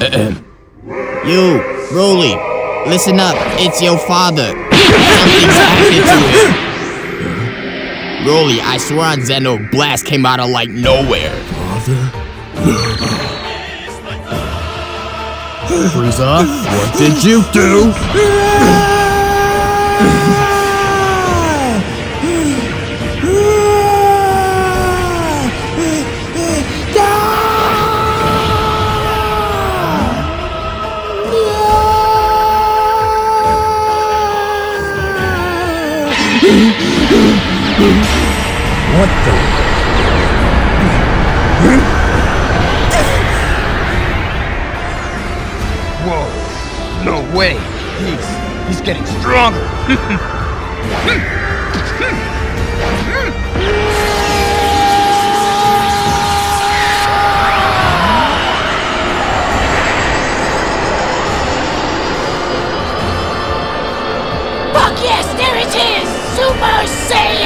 You, Broly, listen up. It's your father. Something's happened to him. Broly, I swear on Zeno, blast came out of like nowhere. Father? Frieza, what did you do? What the? Whoa, no way. He's getting stronger. Fuck yes, there it is! Super Saiyan!